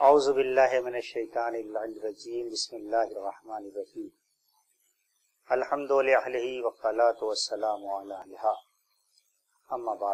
اعوذ باللہ من الشیطان الرجیم بسم اللہ الرحمن الرحیم الحمد للہ والصلاۃ والسلام علی اہلہا اما بعد۔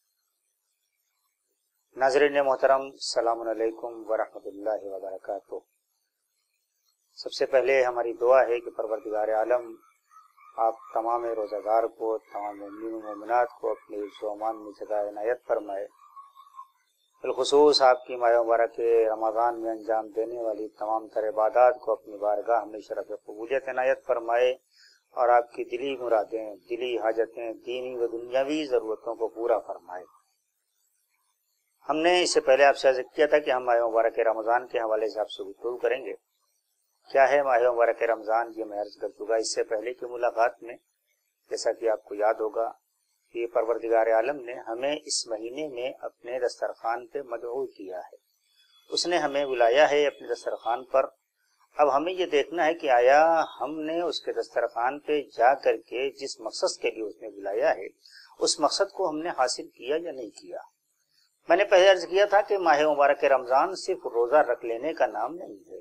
ناظرین محترم، السلام علیکم ورحمۃ اللہ وبرکاتہ۔ سب سے پہلے ہماری دعا ہے کہ پروردگار عالم آپ تمام روزہ دار کو، تمام مومنین و مومنات کو اپنے حفظ و امان میں جزا عنایت فرمائے۔ بالخصوص آپ کی ماہ مبارک رمضان میں انجام دینے والی تمام تر عبادات کو اپنی بارگاہ میں شرف قبولیت عنایت فرمائے اور آپ کی دلی مرادیں، دلی حاجتیں، دینی و دنیاوی ضرورتوں کو پورا فرمائے۔ ہم نے اس سے پہلے آپ سے عرض کیا تھا کہ ہم ماہ مبارک رمضان کے حوالے سے آپ سے گفتگو کریں گے۔ کیا ہے ماہ مبارک رمضان، یہ میں عرض کر چکا اس سے پہلے کی ملاقات میں۔ جیسا کہ آپ کو یاد ہوگا کہ پروردگار عالم نے ہمیں اس مہینے میں اپنے دسترخوان پہ مدعو کیا ہے، اس نے ہمیں بلایا ہے اپنے دسترخوان پر۔ اب ہمیں یہ دیکھنا ہے کہ آیا ہم نے اس کے دسترخوان پہ جا کر کے جس مقصد کے لیے اس نے بلایا ہے اس مقصد کو ہم نے حاصل کیا یا نہیں کیا۔ میں نے پہلے عرض کیا تھا کہ ماہ مبارک رمضان صرف روزہ رکھ لینے کا نام نہیں ہے۔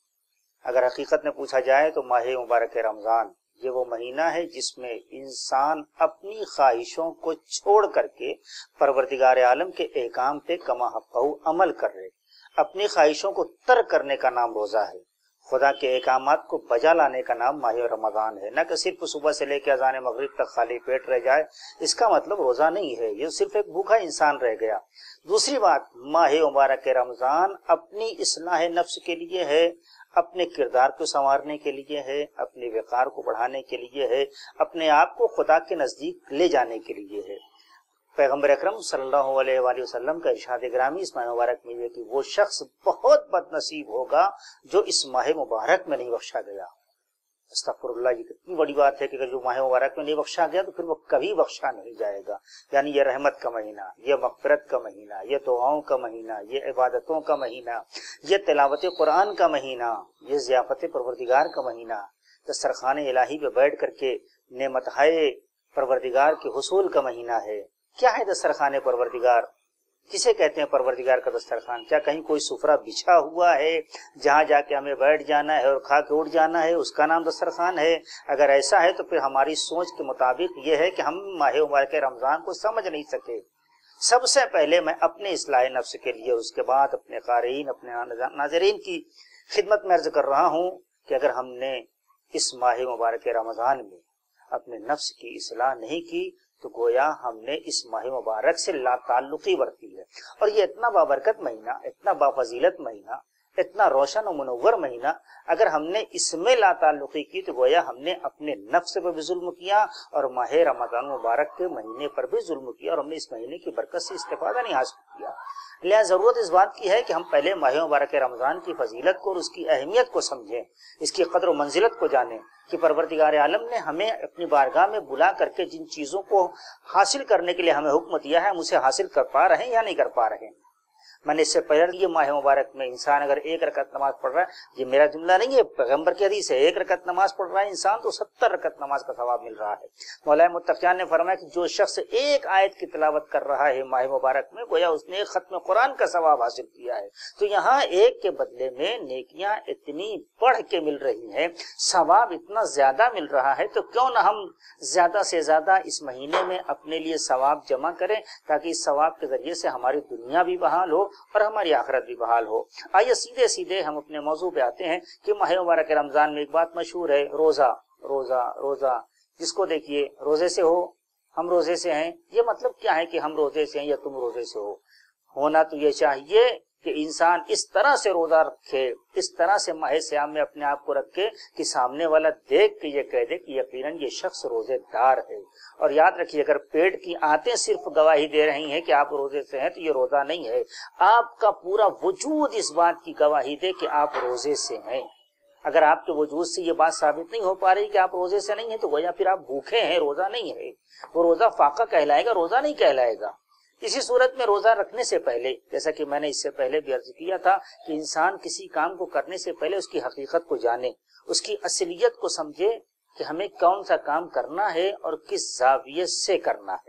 اگر حقیقت میں پوچھا جائے تو ماہ مبارک رمضان یہ وہ مہینہ ہے جس میں انسان اپنی خواہشوں کو چھوڑ کر کے پروردگار عالم کے احکام پہ کما حقہ عمل کر رہے۔ اپنی خواہشوں کو ترک کرنے کا نام روزہ ہے۔ خدا کے احکامات کو بجا لانے کا نام ماہ رمضان ہے، نہ کہ صرف صبح سے لے کے اذان مغرب تک خالی پیٹ رہ جائے، اس کا مطلب روزہ نہیں ہے، یہ صرف ایک بھوکا انسان رہ گیا۔ دوسری بات، ماہ مبارک رمضان اپنی اصلاح نفس کے لیے ہے، اپنے کردار کو سنوارنے کے لیے ہے، اپنے وقار کو بڑھانے کے لیے ہے، اپنے آپ کو خدا کے نزدیک لے جانے کے لیے ہے۔ پیغمبر اکرم صلی اللہ علیہ وآلہ وسلم کا ارشاد گرامی اس ماہ مبارک میں یہ کہ وہ شخص بہت بد نصیب ہوگا جو اس ماہ مبارک میں نہیں بخشا گیا۔ استغفر اللہ، یہ کتنی بڑی بات ہے کہ اگر جو ماہ مبارک میں نہیں بخشا گیا تو پھر وہ کبھی بخشا نہیں جائے گا۔ یعنی یہ رحمت کا مہینہ، یہ مغفرت کا مہینہ، یہ دعاؤں کا مہینہ، یہ عبادتوں کا مہینہ، یہ تلاوت قرآن کا مہینہ، یہ ضیافت پروردگار کا مہینہ، دسترخوان الہی پہ بیٹھ کر کے نعمتہائے پروردگار کے حصول کا مہینہ ہے۔ کیا ہے دسترخوان پروردگار؟ کسے کہتے ہیں پروردگار کا دسترخوان؟ کیا کہیں کوئی سفرہ بچھا ہوا ہے جہاں جا کے ہمیں بیٹھ جانا ہے اور کھا کے اٹھ جانا ہے، اس کا نام دسترخوان ہے؟ اگر ایسا ہے تو پھر ہماری سوچ کے مطابق یہ ہے کہ ہم ماہ مبارک رمضان کو سمجھ نہیں سکے۔ سب سے پہلے میں اپنے اصلاح نفس کے لیے، اس کے بعد اپنے قارئین، اپنے ناظرین کی خدمت میں عرض کر رہا ہوں کہ اگر ہم نے اس ماہ مبارک رمضان میں اپنے نفس کی اصلاح نہیں کی تو گویا ہم نے اس ماہ مبارک سے لا تعلقی برتی ہے۔ اور یہ اتنا بابرکت مہینہ، اتنا بافضیلت مہینہ، اتنا روشن و منور مہینہ، اگر ہم نے اس میں لا تعلقی کی تو گویا ہم نے اپنے نفس پر بھی ظلم کیا اور ماہ رمضان مبارک کے مہینے پر بھی ظلم کیا، اور ہم نے اس مہینے کی برکت سے استفادہ نہیں حاصل کیا۔ لہذا ضرورت اس بات کی ہے کہ ہم پہلے ماہ مبارک رمضان کی فضیلت کو اور اس کی اہمیت کو سمجھیں، اس کی قدر و منزلت کو جانیں کہ پروردگار عالم نے ہمیں اپنی بارگاہ میں بلا کر کے جن چیزوں کو حاصل کرنے کے لیے ہمیں حکم دیا ہے، ہم اسے حاصل کر پا رہے ہیں یا نہیں کر پا رہے ہیں۔ میں نے اس سے پہلے یہ ماہ مبارک میں انسان اگر ایک رکعت نماز پڑھ رہا ہے، یہ میرا جملہ نہیں ہے، پیغمبر کی حدیث ہے، ایک رکعت نماز پڑھ رہا ہے انسان تو 70 رکعت نماز کا ثواب مل رہا ہے۔ مولا متقیان نے فرمایا کہ جو شخص ایک آیت کی تلاوت کر رہا ہے ماہ مبارک میں، گویا اس نے ایک ختم قرآن کا ثواب حاصل کیا ہے۔ تو یہاں ایک کے بدلے میں نیکیاں اتنی بڑھ کے مل رہی ہیں، ثواب اتنا زیادہ مل رہا ہے، تو کیوں نہ ہم زیادہ سے زیادہ اس مہینے میں اپنے لیے ثواب جمع کریں تاکہ اس ثواب کے ذریعے سے ہماری دنیا بھی بحال ہو اور ہماری آخرت بھی بحال ہو۔ آئیے سیدھے سیدھے ہم اپنے موضوع پہ آتے ہیں کہ ماہ مبارک رمضان میں ایک بات مشہور ہے، روزہ روزہ روزہ۔ جس کو دیکھیے روزے سے ہو، ہم روزے سے ہیں، یہ مطلب کیا ہے کہ ہم روزے سے ہیں یا تم روزے سے ہو؟ ہونا تو یہ چاہیے کہ انسان اس طرح سے روزہ رکھے، اس طرح سے ماہ صیام میں اپنے آپ کو رکھے کہ سامنے والا دیکھ کے یہ کہہ دے کہ یقیناً یہ شخص روزے دار ہے۔ اور یاد رکھیے اگر پیٹ کی آنتیں صرف گواہی دے رہی ہیں کہ آپ روزے سے ہیں تو یہ روزہ نہیں ہے، آپ کا پورا وجود اس بات کی گواہی دے کہ آپ روزے سے ہیں۔ اگر آپ کے وجود سے یہ بات ثابت نہیں ہو پا رہی کہ آپ روزے سے نہیں ہیں تو گویا پھر آپ بھوکے ہیں، روزہ نہیں ہے۔ وہ روزہ فاقہ کہلائے گا، روزہ نہیں کہلائے گا۔ اسی صورت میں روزہ رکھنے سے پہلے، جیسا کہ میں نے اس سے پہلے بھی عرض کیا تھا کہ انسان کسی کام کو کرنے سے پہلے اس کی حقیقت کو جانے، اس کی اصلیت کو سمجھے کہ ہمیں کون سا کام کرنا ہے اور کس زاویے سے کرنا ہے۔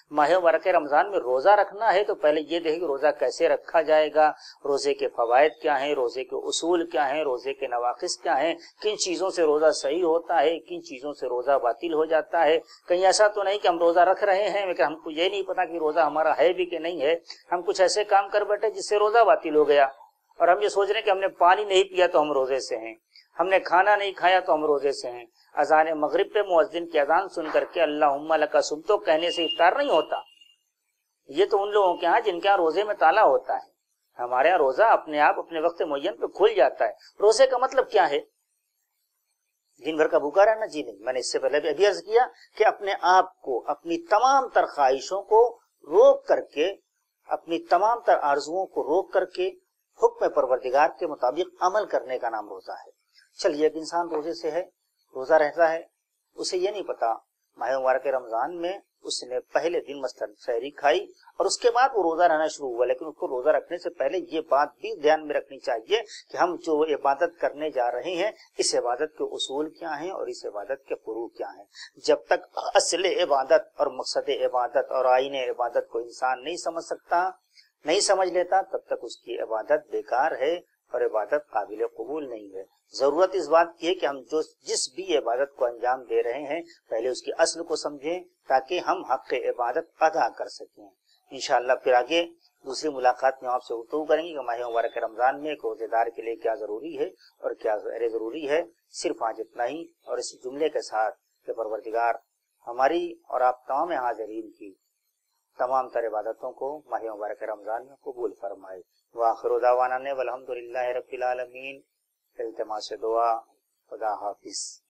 माह मुबारक रमज़ान में रोज़ा रखना है तो पहले ये देखें कि रोज़ा कैसे रखा जाएगा, रोज़े के फ़वाइद क्या हैं, रोज़े के उसूल क्या हैं, रोज़े के नवाक़िस क्या हैं, किन चीज़ों से रोज़ा सही होता है, किन चीज़ों से रोज़ा बातिल हो जाता है। कहीं ऐसा तो नहीं कि हम रोज़ा रख रहे हैं लेकिन हमको ये नहीं पता कि रोज़ा हमारा है भी कि नहीं है, हम कुछ ऐसे काम कर बैठे जिससे रोज़ा बातिल हो गया और हम ये सोच रहे हैं कि हमने पानी नहीं पिया तो हम रोज़े से हैं, हमने खाना नहीं खाया तो हम रोज़े से हैं। अज़ान मगरिब पे मुअज्जिन की अज़ान सुन करके अल्लाहुम्मा लका सुम्तो कहने से इफ्तार नहीं होता। ये तो उन लोगों के यहाँ जिनके यहाँ रोज़े में ताला होता है। हमारे यहाँ रोज़ा अपने आप अपने वक्त मुअय्यन पे खुल जाता है। रोज़े का मतलब क्या है? दिन भर का भूखा रहना? जी नहीं। मैंने इससे पहले भी अभी अर्ज किया कि अपने आप को, अपनी तमाम तर ख्वाहिशों को रोक करके, अपनी तमाम तर आरजुओं को रोक करके हुक्म परवरदिगार के मुताबिक अमल करने का नाम रोज़ा है। चलिए, एक इंसान रोज़े से है, रोज़ा रहता है, उसे ये नहीं पता माह मुबारक रमज़ान में उसने पहले दिन मसलन सहरी खाई और उसके बाद वो रोज़ा रहना शुरू हुआ, लेकिन उसको रोज़ा रखने से पहले ये बात भी ध्यान में रखनी चाहिए कि हम जो इबादत करने जा रहे हैं, इस इबादत के उसूल क्या हैं और इस इबादत के फुरू क्या हैं। जब तक असल इबादत और मकसद इबादत और आईन इबादत को इंसान नहीं समझ सकता, नहीं समझ लेता, तब तक उसकी इबादत बेकार है और इबादत काबिल कबूल नहीं है। जरूरत इस बात की है कि हम जिस भी इबादत को अंजाम दे रहे हैं पहले उसकी असल को समझें ताकि हम हक़ इबादत अदा कर सकें। इंशाअल्लाह फिर आगे दूसरी मुलाकात में आपसे गुफ्तगू करेंगे कि माह मुबारक रमज़ान में एक रोज़ेदार के लिए क्या ज़रूरी है और क्या ज़रूरी है। सिर्फ आज इतना ही, और इस जुमले के साथ कि परवरदिगार हमारी और आप तमाम हाज़रीन की तमाम तर इबादतों को माह मुबारक रमज़ान में कबूल फरमाए। व आखिरु दावाना वल्हम्दुलिल्लाहि रब्बिल आलमीन। इल्तिमास दुआ। खुदा हाफिज़।